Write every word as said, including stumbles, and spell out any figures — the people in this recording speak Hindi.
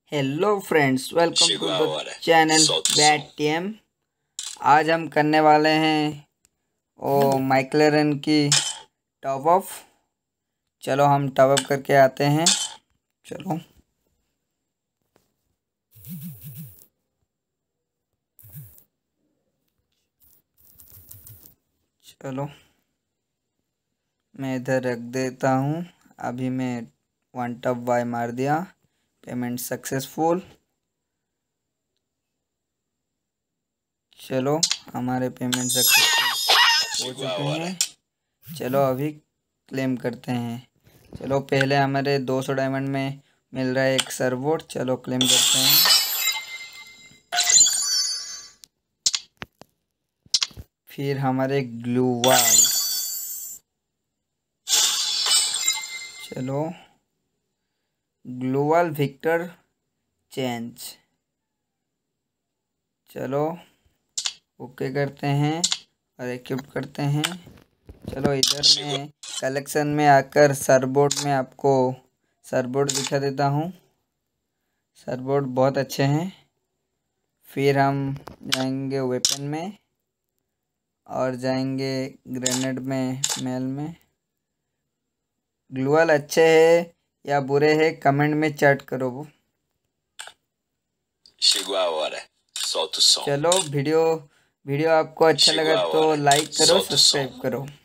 Hello friends, welcome to Chegou a द hora. चैनल Solta o बैट som. टीएम। आज हम करने वाले हैं ओ मैक्लेरन की टॉप अप। चलो हम टॉप अप करके आते हैं। चलो चलो मैं इधर रख देता हूँ। अभी मैं वन टॉप वाई मार दिया। Payment successful. चलो हमारे पेमेंट सक्सेसफुल हो Chegou a चुके hora. हैं। चलो अभी क्लेम करते हैं। चलो पहले हमारे दो सौ डायमंड में मिल रहा है एक सर्वोट। चलो क्लेम करते हैं। फिर हमारे ग्लूवाल। चलो ग्लूवाल विक्टर चेंज। चलो ओके करते हैं और इक्विप करते हैं। चलो इधर Chegou. मैं कलेक्शन में आकर सरबोर्ड में आपको सरबोर्ड दिखा देता हूँ। सरबोर्ड बहुत अच्छे हैं। फिर हम जाएंगे वेपन में और जाएंगे ग्रेनेड में मेल में। ग्लूवाल अच्छे हैं या बुरे हैं कमेंट में चैट करो। Chegou a hora. Solta o som. चलो वीडियो वीडियो आपको अच्छा Chegou लगा a तो hora. लाइक करो, Solta o som. सब्सक्राइब करो।